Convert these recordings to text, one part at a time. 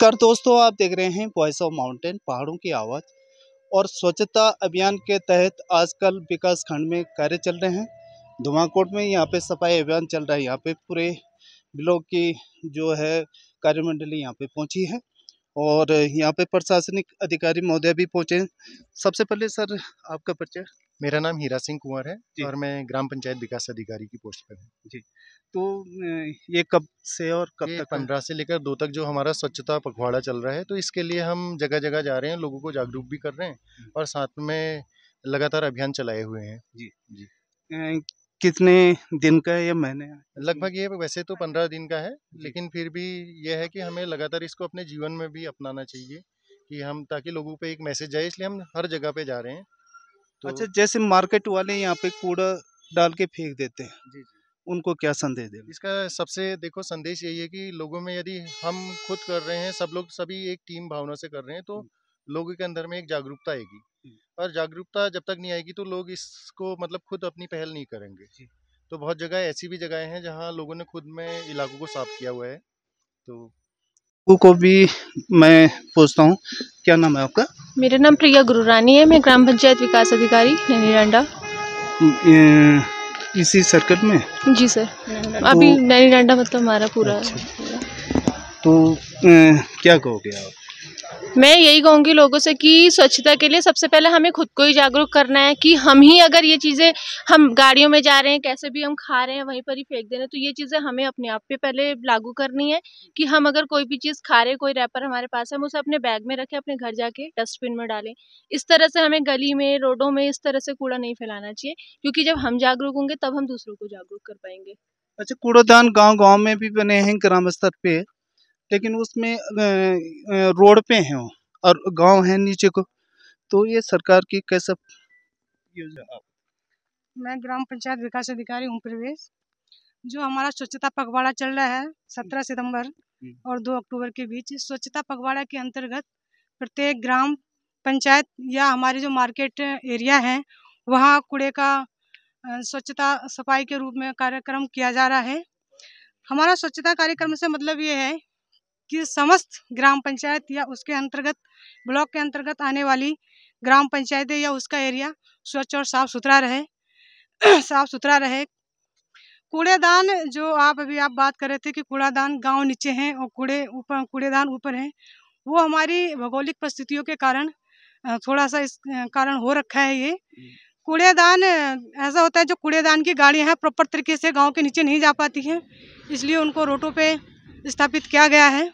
नमस्कार दोस्तों, आप देख रहे हैं वॉइस ऑफ माउंटेन, पहाड़ों की आवाज़। और स्वच्छता अभियान के तहत आजकल विकास खंड में कार्य चल रहे हैं। धुमाकोट में यहाँ पे सफाई अभियान चल रहा है। यहाँ पे पूरे ब्लॉक की जो है कार्यमंडली यहाँ पे पहुँची है और यहाँ पे प्रशासनिक अधिकारी महोदय भी पहुँचे हैं। सबसे पहले सर आपका परिचय। मेरा नाम हीरा सिंह कुंवर है जी। और मैं ग्राम पंचायत विकास अधिकारी की पोस्ट पर हूँ। जी, तो ये कब से और कब ये तक है? 15 से लेकर 2 तक जो हमारा स्वच्छता पखवाड़ा चल रहा है, तो इसके लिए हम जगह जगह जा रहे हैं, लोगों को जागरूक भी कर रहे हैं और साथ में लगातार अभियान चलाए हुए हैं। जी। जी। कितने दिन का है या महीने? लगभग ये वैसे तो 15 दिन का है, लेकिन फिर भी ये है कि हमें लगातार इसको अपने जीवन में भी अपनाना चाहिए कि हम ताकि लोगों पे एक मैसेज जाए, इसलिए हम हर जगह पे जा रहे हैं। तो अच्छा, जैसे मार्केट वाले यहाँ पे कूड़ा डाल के फेंक देते हैं, जी। उनको क्या संदेश देंगे? इसका सबसे देखो संदेश यही है कि लोगों में यदि हम खुद कर रहे हैं, सब लोग सभी एक टीम भावना से कर रहे हैं, तो लोगों के अंदर में एक जागरूकता आएगी। और जागरूकता जब तक नहीं आएगी तो लोग इसको मतलब खुद अपनी पहल नहीं करेंगे। तो बहुत जगह ऐसी भी जगहें हैं जहाँ लोगों ने खुद में इलाकों को साफ किया हुआ है। तो को भी मैं पूछता हूँ, क्या नाम है आपका? मेरा नाम प्रिया गुरुरानी है। मैं ग्राम पंचायत विकास अधिकारी नैनीडांडा। इसी सर्कल में? जी सर, अभी नैनीडांडा मतलब हमारा पूरा। तो क्या कहोगे आप? मैं यही कहूँगी लोगों से कि स्वच्छता के लिए सबसे पहले हमें खुद को ही जागरूक करना है कि हम ही अगर ये चीज़ें, हम गाड़ियों में जा रहे हैं, कैसे भी हम खा रहे हैं वहीं पर ही फेंक दे रहे हैं, तो ये चीज़ें हमें अपने आप पे पहले लागू करनी है कि हम अगर कोई भी चीज़ खा रहे हैं, कोई रैपर हमारे पास है, हम उसे अपने बैग में रखें, अपने घर जाके डस्टबिन में डालें। इस तरह से हमें गली में, रोडों में इस तरह से कूड़ा नहीं फैलाना चाहिए, क्योंकि जब हम जागरूक होंगे तब हम दूसरों को जागरूक कर पाएंगे। अच्छा, कूड़ादान गांव-गांव में भी बने हैं ग्राम स्तर पे, लेकिन उसमें रोड पे हैं वो और गांव है नीचे को, तो ये सरकार की कैसा योजना? मैं ग्राम पंचायत विकास अधिकारी हूँ प्रवेश। जो हमारा स्वच्छता पखवाड़ा चल रहा है 17 सितंबर और 2 अक्टूबर के बीच, इस स्वच्छता पखवाड़ा के अंतर्गत प्रत्येक ग्राम पंचायत या हमारे जो मार्केट एरिया हैं वहाँ कूड़े का स्वच्छता सफाई के रूप में कार्यक्रम किया जा रहा है। हमारा स्वच्छता कार्यक्रम से मतलब ये है कि समस्त ग्राम पंचायत या उसके अंतर्गत ब्लॉक के अंतर्गत आने वाली ग्राम पंचायतें या उसका एरिया स्वच्छ और साफ सुथरा रहे। कूड़ेदान जो आप बात कर रहे थे कि कूड़ादान गांव नीचे हैं और कूड़ेदान ऊपर हैं, वो हमारी भौगोलिक परिस्थितियों के कारण थोड़ा सा इस कारण हो रखा है। ये कूड़ेदान ऐसा होता है, जो कूड़ेदान की गाड़ियां हैं प्रॉपर तरीके से गांव के नीचे नहीं जा पाती हैं, इसलिए उनको रोडों पे स्थापित किया गया है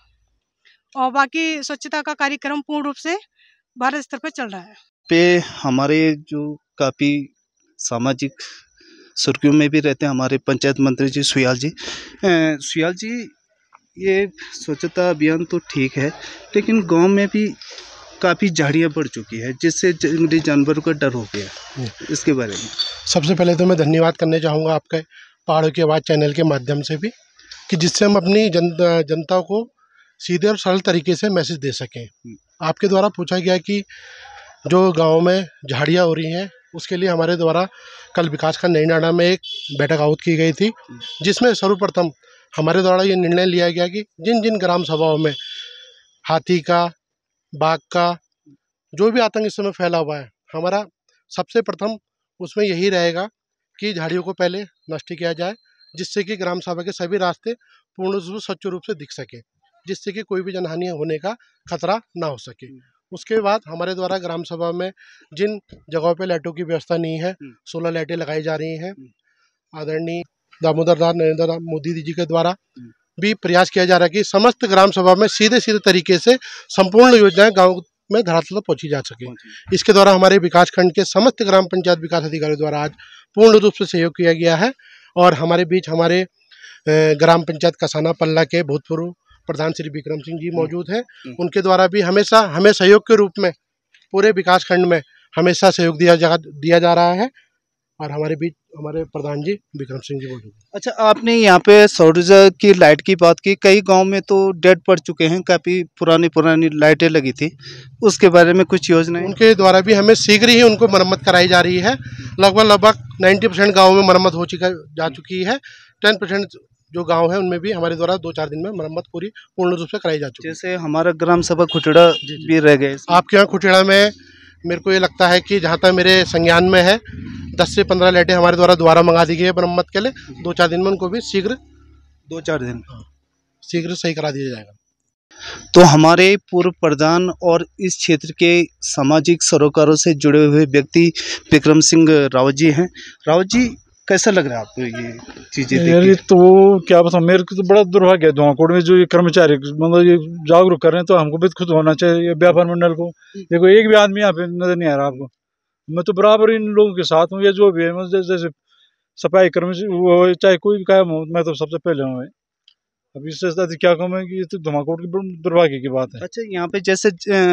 और बाकी स्वच्छता का कार्यक्रम पूर्ण रूप से भारत स्तर पर चल रहा है। पे हमारे जो काफ़ी सामाजिक सुर्खियों में भी रहते हैं हमारे पंचायत मंत्री जी सुयाल जी, ये स्वच्छता अभियान तो ठीक है, लेकिन गांव में भी काफ़ी झाड़ियाँ बढ़ चुकी है, जिससे जंगली जानवरों का डर हो गया। इसके बारे में सबसे पहले तो मैं धन्यवाद करना चाहूँगा आपके पहाड़ों की आवाज़ चैनल के माध्यम से भी, कि जिससे हम अपनी जनता को सीधे और सरल तरीके से मैसेज दे सकें। आपके द्वारा पूछा गया कि जो गांव में झाड़ियाँ हो रही हैं, उसके लिए हमारे द्वारा कल विकासखंड नैनीडांडा में एक बैठक आहुत की गई थी, जिसमें सर्वप्रथम हमारे द्वारा ये निर्णय लिया गया कि जिन जिन ग्राम सभाओं में हाथी का, बाघ का जो भी आतंक इस समय फैला हुआ है, हमारा सबसे प्रथम उसमें यही रहेगा कि झाड़ियों को पहले नष्ट किया जाए, जिससे कि ग्राम सभा के सभी रास्ते पूर्ण रूप से स्वच्छ रूप से दिख सके, जिससे कि कोई भी जनहानि होने का खतरा ना हो सके। उसके बाद हमारे द्वारा ग्राम सभा में जिन जगहों पे लाइटों की व्यवस्था नहीं है, 16 लाइटें लगाई जा रही हैं। आदरणीय दामोदर दास नरेंद्र मोदी जी के द्वारा भी प्रयास किया जा रहा है कि समस्त ग्राम सभा में सीधे तरीके से संपूर्ण योजनाएं गाँव में धरातल तक पहुँची जा सके। इसके द्वारा हमारे विकासखंड के समस्त ग्राम पंचायत विकास अधिकारियों द्वारा आज पूर्ण रूप से सहयोग किया गया है और हमारे बीच हमारे ग्राम पंचायत कसाना पल्ला के भूतपूर्व प्रधान श्री विक्रम सिंह जी मौजूद हैं। उनके द्वारा भी हमेशा हमें सहयोग के रूप में पूरे विकासखंड में हमेशा सहयोग दिया जा रहा है और हमारे बीच हमारे प्रधान जी विक्रम सिंह जी मौजूद हैं। अच्छा, आपने यहाँ पे सौर ऊर्जा की लाइट की बात की, कई गांव में तो डेड पड़ चुके हैं, काफ़ी पुरानी लाइटें लगी थी, उसके बारे में कुछ योजनाएं? उनके द्वारा भी हमें शीघ्र ही उनको मरम्मत कराई जा रही है। लगभग 90% गाँव में मरम्मत हो जा चुकी है। 10% जो गांव है उनमें भी हमारे द्वारा 2-4 दिन में मरम्मत पूर्ण रूप से कराई जा चुकी है। जैसे हमारा ग्राम सभा खुटेड़ा भी रह गए। आपके यहाँ खुटेड़ा में मेरे को ये लगता है कि जहाँ तक मेरे संज्ञान में है 10 से 15 लाइटें हमारे द्वारा दोबारा मंगा दी गई है मरम्मत के लिए। 2-4 दिन में उनको भी शीघ्र 2-4 दिन शीघ्र सही करा दिया जाएगा। तो हमारे पूर्व प्रधान और इस क्षेत्र के सामाजिक सरोकारों से जुड़े हुए व्यक्ति विक्रम सिंह रावत जी हैं। रावत जी, कैसा लग रहा है आपको ये चीजें? यार तो क्या बताऊं, मेरे को तो बड़ा दुर्भाग्य है धुआंकोट में जो ये कर्मचारी मतलब ये जागरूक कर रहे हैं, तो हमको भी खुद होना चाहिए व्यापार मंडल को। देखो एक भी आदमी यहाँ पे नजर नहीं आ रहा आपको। मैं तो बराबर इन लोगों के साथ हूँ, या जो भी है मतलब जैसे सफाई कर्मचारी चाहे कोई भी काम हो, मैं तो सबसे पहले हूँ। अब इससे ज्यादा क्या कहूँ मैं कि ये तो धुआंकोट की दुर्भाग्य की बात है। अच्छा, यहाँ पे जैसे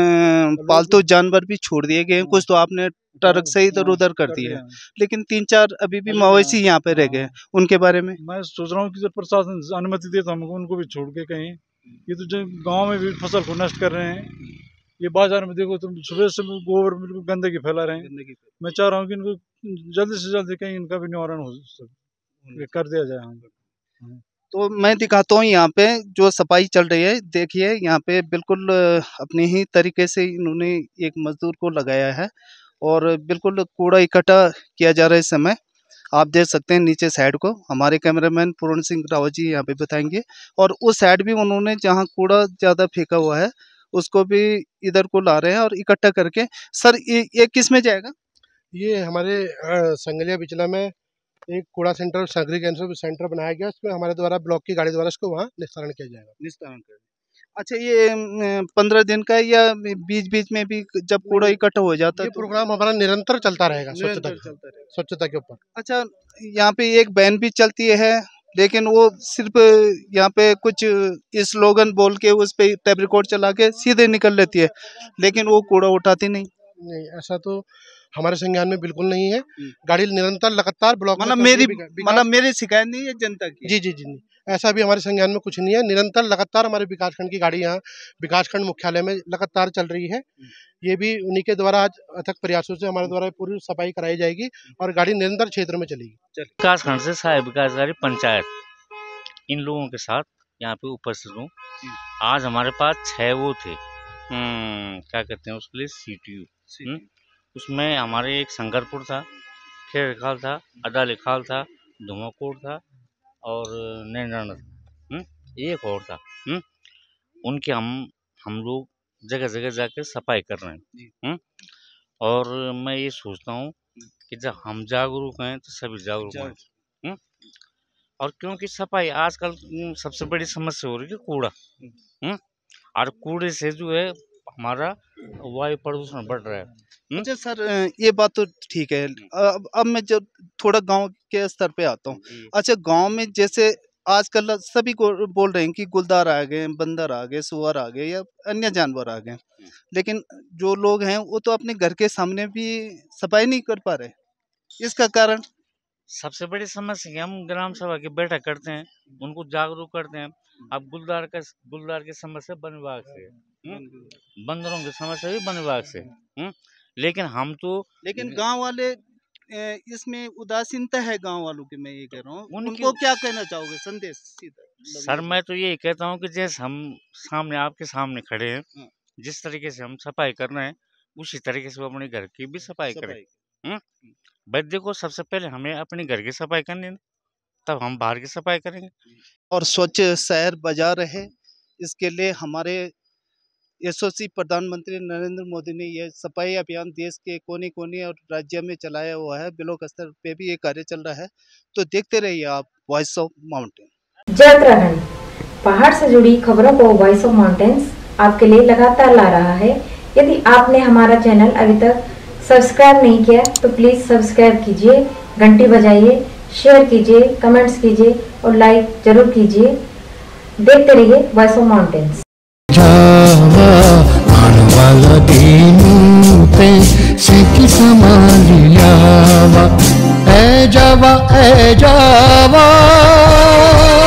पालतू जानवर भी छोड़ दिए गए हैं, कुछ तो आपने ट्रक से इधर उधर कर दिए हैं, लेकिन 3-4 अभी भी मवेशी यहाँ पे रह गए हैं, उनके बारे में मैं सोच रहा हूँ कि जब प्रशासन अनुमति दे तो हमको उनको भी छोड़ के कहीं, ये तो जो गाँव में भी फसल को नष्ट कर रहे हैं। ये बाजार में देखो तुम सुबह से गोबर बिल्कुल गंदगी फैला रहे हैं। मैं चाह रहा हूँ कि इनको जल्दी से जल्दी कहीं इनका भी निवारण हो सके, कर दिया जाए। तो मैं दिखाता हूँ यहाँ पे जो सफाई चल रही है। देखिए यहाँ पे बिल्कुल अपने ही तरीके से इन्होंने एक मजदूर को लगाया है और बिल्कुल कूड़ा इकट्ठा किया जा रहा है इस समय। आप देख सकते हैं नीचे साइड को, हमारे कैमरामैन पूर्ण सिंह रावत जी यहाँ पे बताएंगे। और उस साइड भी उन्होंने जहाँ कूड़ा ज़्यादा फेंका हुआ है उसको भी इधर को ला रहे हैं और इकट्ठा करके। सर ये किस में जाएगा? ये हमारे संगलिया बिचला में एक कूड़ा सेंटर, सागरी कैंसर सेंटर बनाया गया, उसमें हमारे द्वारा ब्लॉक की गाड़ी द्वारा इसको वहाँ निस्तारण किया जाएगा। निस्तारण कर। अच्छा, ये 15 दिन का या बीच बीच में भी जब कूड़ा इकट्ठा हो जाता है? प्रोग्राम हमारा निरंतर चलता रहेगा स्वच्छता के ऊपर। अच्छा, यहाँ पे एक वैन भी चलती है, लेकिन वो सिर्फ यहाँ पे कुछ स्लोगन बोल के उस पे टेप रिकॉर्ड चला के सीधे निकल लेती है, लेकिन वो कूड़ा उठाती नहीं। ऐसा तो हमारे संज्ञान में बिल्कुल नहीं है। गाड़ी निरंतर लगातार ब्लॉक मतलब मेरी शिकायत नहीं है जनता की। जी जी जी नहीं, ऐसा भी हमारे संज्ञान में कुछ नहीं है। निरंतर लगातार हमारे विकासखंड की गाड़ी यहाँ विकासखंड मुख्यालय में लगातार चल रही है। ये भी उन्हीं के द्वारा आज अथक प्रयासों से हमारे द्वारा पूरी सफाई कराई जाएगी और गाड़ी निरंतर क्षेत्र में चलेगी। विकासखंड से सहायक विकासकारी पंचायत इन लोगों के साथ यहाँ पे उपस्थित हूँ। आज हमारे पास 6 वो थे, क्या कहते हैं उसके लिए, CTU। उसमें हमारे एक शंकरपुर था, खेड़ खाल था, अदाली खाल था, धुआंकोट था और नैनाना था, एक और था। उनके हम लोग जगह जगह जाकर सफाई कर रहे हैं। और मैं ये सोचता हूँ कि जब हम जागरूक हैं तो सभी जागरूक हैं। और क्योंकि सफाई आजकल सबसे बड़ी समस्या हो रही है कूड़ा, और कूड़े से जो है हमारा वायु प्रदूषण बढ़ रहा है। अच्छा सर, ये बात तो ठीक है। अब मैं जब थोड़ा गांव के स्तर पे आता हूँ। अच्छा, गांव में जैसे आजकल सभी को बोल रहे हैं कि गुलदार आ गए, बंदर आ गए, सुअर आ गए या अन्य जानवर आ गए, लेकिन जो लोग हैं वो तो अपने घर के सामने भी सफाई नहीं कर पा रहे। इसका कारण सबसे बड़ी समस्या, हम ग्राम सभा की बैठक करते हैं, उनको जागरूक करते हैं। अब गुलदार की समस्या वन विभाग से, बंदरों की समस्या भी वन विभाग से, लेकिन हम तो गांव वाले इसमें उदासीनता है गांव वालों की। मैं ये कह रहा हूँ, उनको क्या कहना चाहोगे संदेश सीधा? सर मैं तो यही कहता हूँ कि जैसे हम सामने आपके सामने खड़े हैं, जिस तरीके से हम सफाई कर रहे हैं उसी तरीके से वो अपने घर की भी सफाई करें। बट देखो, सबसे पहले हमें अपने घर की सफाई करनी, तब हम बाहर की सफाई करेंगे। और स्वच्छ शहर बाजार रहे, इसके लिए हमारे यशस्वी प्रधानमंत्री नरेंद्र मोदी ने यह सफाई अभियान देश के कोने कोने और राज्य में चलाया हुआ है। ब्लॉक स्तर पे भी ये कार्य चल रहा है, तो देखते रहिए आप वॉइस ऑफ माउंटेन। जय उत्तराखंड, पहाड़ से जुड़ी खबरों को वॉइस ऑफ माउंटेन्स आपके लिए लगातार ला रहा है। यदि आपने हमारा चैनल अभी तक सब्सक्राइब नहीं किया तो प्लीज सब्सक्राइब कीजिए, घंटी बजाइए, शेयर कीजिए, कमेंट्स कीजिए और लाइक जरूर कीजिए। देखते रहिए वॉइस ऑफ माउंटेन्स। वाला दीनू पे सिकी समालियावा, ए जावा